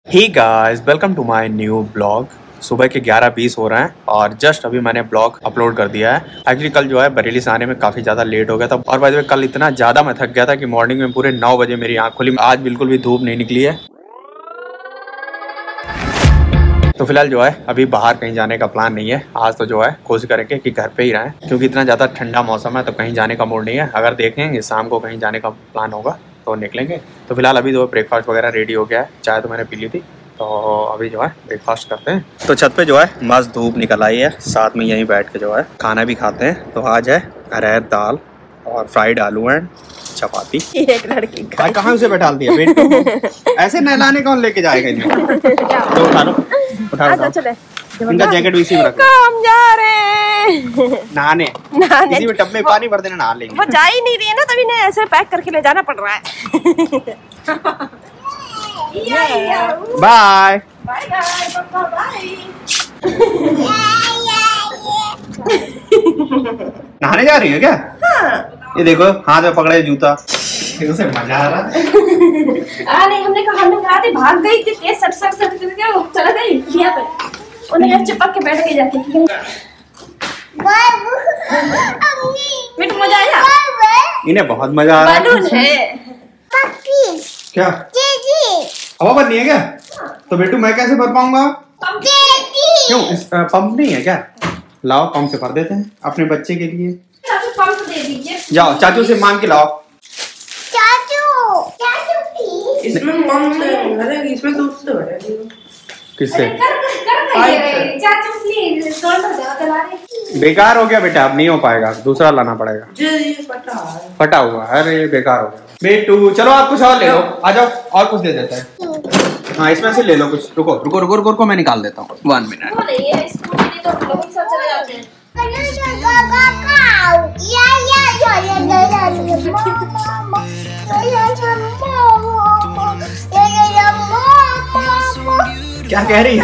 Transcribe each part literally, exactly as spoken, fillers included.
Hey guys, welcome to my new blog. सुबह के ग्यारह बीस हो रहे हैं और जस्ट अभी मैंने ब्लॉग अपलोड कर दिया है। एक्चुअली कल जो है बरेली से आने में काफ़ी ज़्यादा लेट हो गया था और बाय द वे कल इतना ज़्यादा मैं थक गया था कि मॉर्निंग में पूरे नौ बजे मेरी आँख खुली। आज बिल्कुल भी धूप नहीं निकली है। तो फिलहाल जो है अभी बाहर कहीं जाने का प्लान नहीं है। आज तो जो है कोशिश करेंगे कि घर पे ही रहें, क्योंकि इतना ज़्यादा ठंडा मौसम है तो कहीं जाने का मूड नहीं है। अगर देखेंगे शाम को कहीं जाने का प्लान होगा तो निकलेंगे। तो फिलहाल अभी जो ब्रेकफास्ट वगैरह रेडी हो गया है, चाय तो मैंने पी ली थी, तो अभी जो है ब्रेकफास्ट करते हैं। तो छत पे जो है मस्त धूप निकल आई है, साथ में यहीं बैठ के जो है खाना भी खाते हैं। तो आज है अरहर दाल और फ्राइड आलू एंड चपाती। एक लड़की का कहाँ उसे बैठा दिया बेटे? ऐसे नहलाने कौन लेके जाएगा? तो उठा लो, उठा लो। चले इनका जैकेट भी इसी में रखो। हम जा रहे हैं नहाने नहाने इसी में टब में पानी भर देना, नहा लेंगे। वो जा ही नहीं रही है ना, तभी ने ऐसे पैक करके ले जाना पड़ रहा है। बाय बाय पापा, बाय। नहाने जा रही है क्या? हाँ। ये देखो हाथ में पकड़े जूता, उसे मजा आ रहा है। आ नहीं, हमने कहा हमने कहा थी, भाग गई थी तेज सट सट सट करके वो चला गई यहाँ पे। उन्हें यार चिपक के बैठ गई जाके। मिट मजा आया? इन्हें बहुत मजा आ रहा है। बालून है। क्या हवा भरनी है क्या? तो बेटू मैं कैसे भर पाऊंगा? क्यों पंप नहीं है क्या? लाओ पंप से भर देते हैं अपने बच्चे के लिए। पंप दे दीजिए। जाओ चाचू से मांग के लाओ। चाचू चाचू इसमें पंप से भरेगी, इसमें दूध से भरेगी। किससे? कर कर कर चाचू प्लीज कौन सा चला रहे? बेकार हो गया बेटा, अब नहीं हो पाएगा, दूसरा लाना पड़ेगा। जी ये फटा है। फटा हुआ है, अरे बेकार हो गया। बेटू चलो आप कुछ और ले लो, आ जाओ और कुछ दे देते हैं। हाँ इसमें से ले लो कुछ। रुको रुको रुको रुको, रुको मैं निकाल देता हूँ, वन मिनट। वो नहीं है, स्कूल में तो लोग सब चले जाते हैं। क्या कह रही है?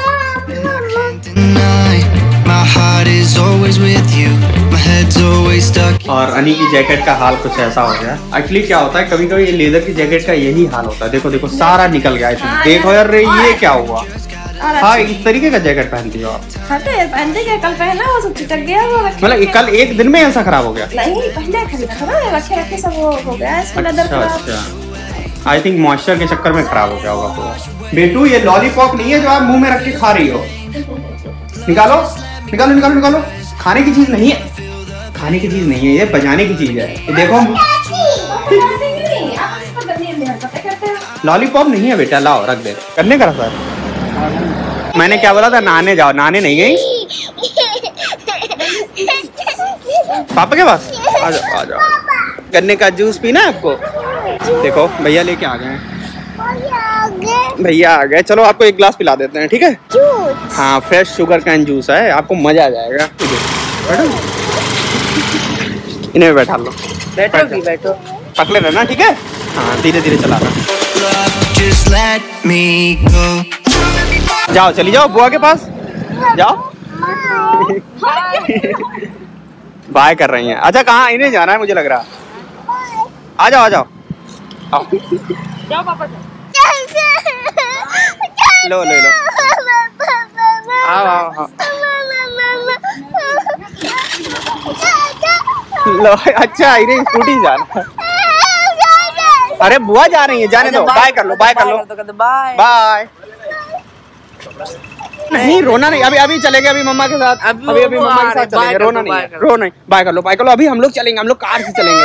और अनी की जैकेट का हाल कुछ ऐसा हो गया। एक्चुअली क्या होता है, कभी कभी ये लेदर की जैकेट का यही हाल होता है। देखो देखो सारा निकल गया इसमें। देखो यार ये क्या हुआ? हाँ इस तरीके का जैकेट पहनती हो आप? हटे पहनते क्या, कल पहना वो सब चिटक गया। वो मतलब कल एक दिन में ऐसा खराब हो गया? नहीं पहले खरीदा था ना, रखे रखे सब वो हो गया इसमें लेदर अच्छा खराब। अच्छा, आई थिंक मॉइस्चर के चक्कर में खराब हो गया होगा पूरा। बेटू ये लॉलीपॉप नहीं है जो आप मुंह में रख के खा रही हो। निकालो निकालो निकालो निकालो। खाने की चीज नहीं है, खाने की चीज नहीं है, ये बजाने की चीज है। ये देखो लॉलीपॉप नहीं है बेटा, लाओ रख दे। करने का सर मैंने क्या बोला था? नहाने जाओ। नहाने नहीं गई? पापा के पास आ जाओ आ जाओ। गन्ने का जूस पीना है आपको? देखो भैया लेके आ गए हैं। भैया आ गए, चलो आपको एक गिलास पिला देते हैं, ठीक है? हाँ फ्रेश शुगर कैन जूस है, आपको मजा आ जाएगा। बैठो इन्हें बैठा लो। बैठो भी बैठो। पकड़े रहना, ठीक है? हाँ धीरे धीरे चलाना। जाओ चली जाओ बुआ के पास जाओ। बाय कर रही हैं। अच्छा कहाँ इन्हें जाना है? मुझे लग रहा आ जाओ आ जाओ आओ। जाओ पापा लो ले लो, आओ आओ आओ। लो अच्छा इन्हें स्कूटी जाना। अरे बुआ जा रही है, जाने दो। बाय कर लो बाय कर लो बाय बाय। नहीं रोना नहीं, अभी अभी चलेंगे, अभी मम्मा के साथ। अभी अभी अभी वो मम्मा आ के साथ रहे, चलेंगे, बाय रोना कर दो, नहीं है, बाय कर रो नहीं। बाय कर लो बाय कर लो, अभी हम लोग चलेंगे, हम लोग कार से चलेंगे।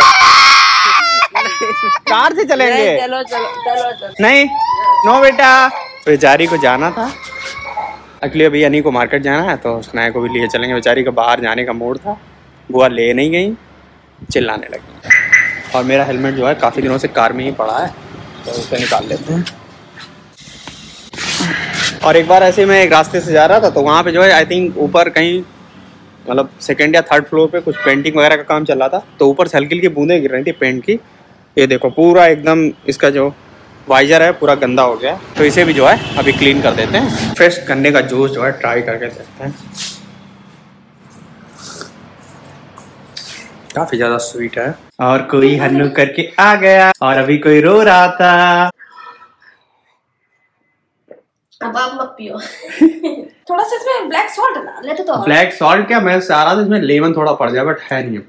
कार से चलेंगे। चलो चलो चलो चलो। नहीं नो बेटा, बेचारी को जाना था। एक्चुअली अभी अनी को मार्केट जाना है तो स्नैक को भी लिए चलेंगे। बेचारी का बाहर जाने का मूड था, बुआ ले नहीं गई, चिल्लाने लगी। और मेरा हेलमेट जो है काफ़ी दिनों से कार में ही पड़ा है, तो उसे निकाल लेते हैं। और एक बार ऐसे मैं एक रास्ते से जा रहा था तो वहाँ पे जो है आई थिंक ऊपर कहीं मतलब सेकंड या थर्ड फ्लोर पे कुछ पेंटिंग वगैरह का काम चल रहा था, तो ऊपर से हल्की हल्की बूंदें गिर रही थी पेंट की। ये देखो पूरा एकदम इसका जो वाइजर है पूरा गंदा हो गया, तो इसे भी जो है अभी क्लीन कर देते हैं। फ्रेश गन्ने का जूस जो है ट्राई करके देखते हैं। काफी ज्यादा स्वीट है। और कोई हन्नू करके आ गया और अभी कोई रो रहा था। अब आप मत पियो। थोड़ा सा इसमें ब्लैक सॉल्ट डाल लेते तो। ब्लैक सॉल्ट क्या, मैं चाह रहा था इसमें लेमन थोड़ा पड़ जाए, बट है नहीं।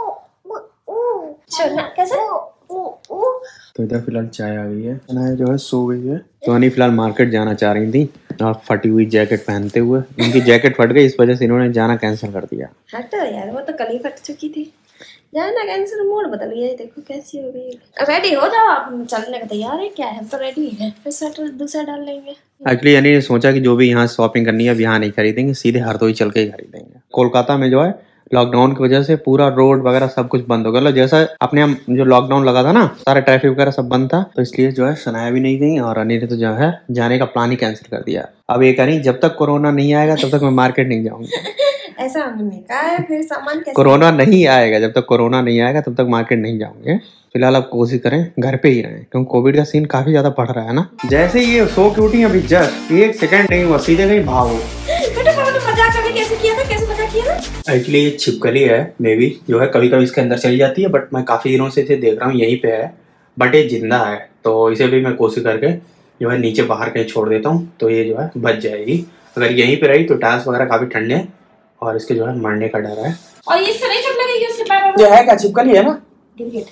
कैसे? तो इधर फिलहाल चाय आ गई है, अनाया जो है सो गई है। तो अनी फिलहाल मार्केट जाना चाह रही थी और फटी हुई जैकेट पहनते हुए, उनकी जैकेट फट गई, इस वजह से इन्होंने जाना कैंसिल कर दिया। हट यार, वो तो कल ही फट चुकी थी। जाना कैंसिल, मूड बदल गया। देखो कैसी हो गई। रेडी हो जाओ आप, चलने का तैयार है क्या? है तो रेडी है, फिर स्वेटर दूसरा डाल लेंगे। एक्चुअली यानी ने सोचा कि जो भी यहाँ शॉपिंग करनी है अब यहाँ नहीं खरीदेंगे, सीधे हरदोई चल के ही खरीदेंगे। कोलकाता में जो है लॉकडाउन की वजह से पूरा रोड वगैरह सब कुछ बंद हो गया। जैसा अपने यहाँ जो लॉकडाउन लगा था ना, सारा ट्रैफिक वगैरह सब बंद था, तो इसलिए जो है सनाया भी नहीं गई और अनी ने तो जो है जाने का प्लान ही कैंसिल कर दिया। अब ये कह जब तक कोरोना नहीं आएगा तब तक मैं मार्केट नहीं जाऊंगी। ऐसा हमने कहा है, फिर सामान कैसे? कोरोना नहीं आएगा, जब तक कोरोना नहीं आएगा तब तक मार्केट नहीं जाऊंगे। फिलहाल आप कोशिश करें घर पे ही रहें, क्योंकि कोविड का सीन काफी ज्यादा बढ़ रहा है ना। जैसे ये सो के उठी अभी जस्ट एक सेकंड नहीं हुआ, सीधे कहीं भागो। मजाक कभी कैसे किया था? कैसे मजाक किया था? एक्चुअली ये छिपकली है, मे बी जो है कभी कभी इसके अंदर चली जाती है, बट मैं काफी दिनों से इसे देख रहा हूँ यहीं पे है, बट ये जिंदा है। तो इसे भी मैं कोशिश करके जो है नीचे बाहर कहीं छोड़ देता हूँ, तो ये जो है बच जाएगी। अगर यहीं पे रही तो टायर्स वगैरह काफी ठंडे हैं और इसके जो है मरने का डर है। और ये सरे चुप लगेगी उसके पैर में। ये है क्या, छिपकली है ना? गिरगिट।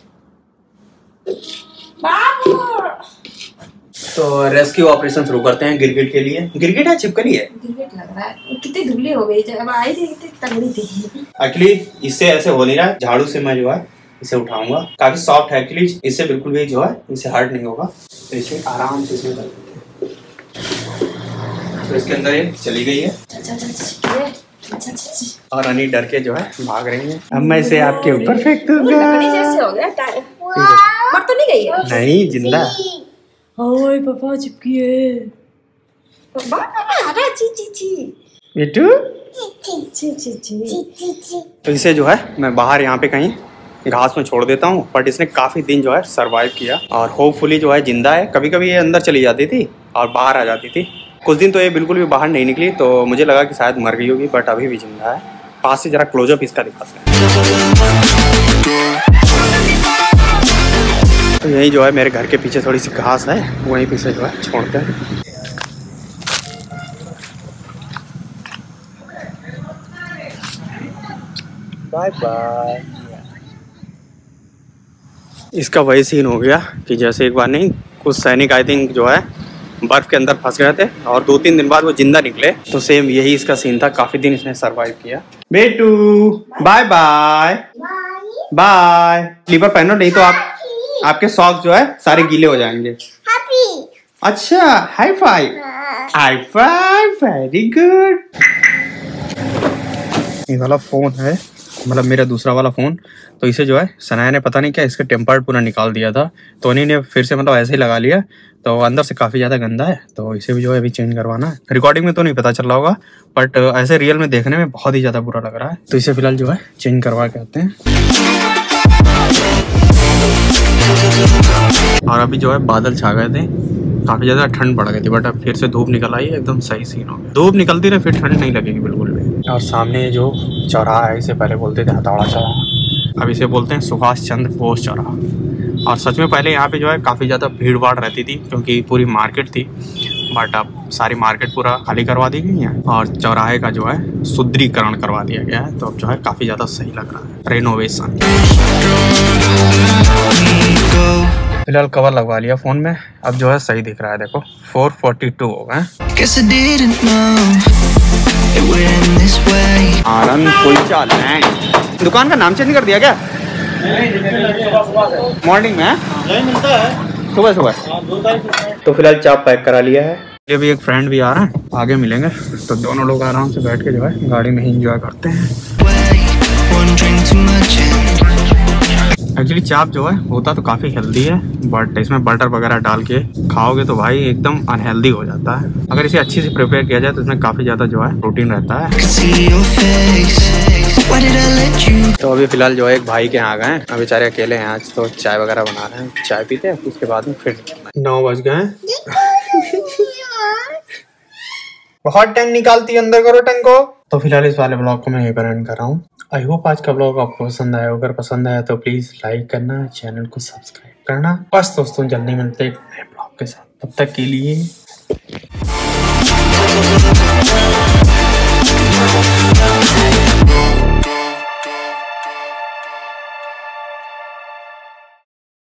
बाबू। तो रेस्क्यू ऑपरेशन शुरू करते हैं गिरगिट के लिए। गिरगिट है छिपकली है? गिरगिट लग रहा है। कितनी धुली हो गई जब आई थी, कितनी तगड़ी थी। एक्चुअली इससे ऐसे हो नहीं रहा, झाड़ू से मैं जो है इसे उठाऊंगा। काफी सॉफ्ट है एक्चुअली, इससे बिल्कुल भी जो है इसे हर्ट नहीं होगा। तो इसे आराम से इसमें कर देते हैं। तो इसके अंदर ये चली गई है और अनी डर के जो है भाग रही है। अब मैं इसे आपके ऊपर फेंक दूंगा। लकड़ी जैसे हो गया टायर। मर तो नहीं गई है? नहीं, जिंदा। ओए पापा चिपकी है। अरे ची ची ची बेटू ची ची ची। तो इसे जो है मैं बाहर यहाँ पे कहीं घास में छोड़ देता हूँ, बट इसने काफी दिन जो है सरवाइव किया और होपफुली जो है जिंदा है। कभी कभी ये अंदर चली जाती थी और बाहर आ जाती थी। कुछ दिन तो ये बिल्कुल भी बाहर नहीं निकली, तो मुझे लगा कि शायद मर गई होगी, बट अभी भी जिंदा है। पास से जरा क्लोजअप इसका दिखाते हैं। तो यही जो है मेरे घर के पीछे थोड़ी सी घास है, वहीं पीछे जो है छोड़ते हैं। Bye bye. इसका वही सीन हो गया कि जैसे एक बार नहीं, कुछ सैनिक आई थिंक जो है बर्फ के अंदर फंस गए थे और दो तीन दिन बाद वो जिंदा निकले, तो सेम यही इसका सीन था। काफी दिन इसने सरवाइव किया। बेटू बाय बाय बाय। स्लीपर पहनो, नहीं तो आप आपके सॉक्स जो है सारे गीले हो जाएंगे। अच्छा, high five. High five, very good. ये वाला फोन है, मतलब मेरा दूसरा वाला फ़ोन, तो इसे जो है सनाया ने पता नहीं क्या इसका टेम्पर्ड पूरा निकाल दिया था, तो उन्हीं ने फिर से मतलब ऐसे ही लगा लिया, तो अंदर से काफ़ी ज़्यादा गंदा है, तो इसे भी जो है अभी चेंज करवाना है। रिकॉर्डिंग में तो नहीं पता चल रहा होगा, बट ऐसे रियल में देखने में बहुत ही ज़्यादा बुरा लग रहा है, तो इसे फिलहाल जो है चेंज करवा के आते हैं। और अभी जो है बादल छा गए थे, काफ़ी ज़्यादा ठंड पड़ गई थी, बट अब फिर से धूप निकल आई है, एकदम सही सीन हो गया। धूप निकलती रहे फिर ठंड नहीं लगेगी बिल्कुल भी। और सामने जो चौराहा है, इसे पहले बोलते थे हथौड़ा चौराहा, अब इसे बोलते हैं सुभाष चंद्र बोस चौराहा। और सच में पहले यहाँ पे जो है काफ़ी ज़्यादा भीड़ भाड़ रहती थी, क्योंकि पूरी मार्केट थी, बट अब सारी मार्केट पूरा खाली करवा दी गई है और चौराहे का जो है सुदृढ़ीकरण करवा दिया गया है, तो अब जो है काफ़ी ज़्यादा सही लग रहा है, रेनोवेशन। फिलहाल कवर लगवा लिया फ़ोन में, अब जो है सही दिख रहा है। देखो फोर फोर्टी टू हो गए। आनंद कुलचा लैंड, दुकान का नाम चेंज कर दिया क्या? मॉर्निंग में यही मिलता है, सुबह सुबह। तो फिलहाल चाप पैक करा लिया है। ये भी एक फ्रेंड भी आ रहा है, आगे मिलेंगे, तो दोनों लोग आराम से बैठ के जो है गाड़ी में ही इंजॉय करते हैं। एक्चुअली चाप जो है होता तो काफ़ी हेल्दी है, बट इसमें बटर वगैरह डाल के खाओगे तो भाई एकदम अनहेल्दी हो जाता है। अगर इसे अच्छी से प्रिपेयर किया जाए तो इसमें काफ़ी ज़्यादा जो है प्रोटीन रहता है। तो अभी फिलहाल जो है एक भाई के यहाँ आ गए हैं, अभी बेचारे अकेले हैं आज, तो चाय वगैरह बना रहे हैं, चाय पीते हैं, उसके बाद में फिर नौ बज गए। बहुत टंग निकालती है, अंदर करो टंग को। तो फिलहाल इस वाले ब्लॉग को मैं यहीं पर एंड कर रहा हूँ। आई होप आज का ब्लॉग आपको पसंद आया, अगर पसंद आया तो प्लीज लाइक करना, चैनल को सब्सक्राइब करना। बस दोस्तों, जल्दी मिलते हैं एक नए ब्लॉग के साथ, तब तक के लिए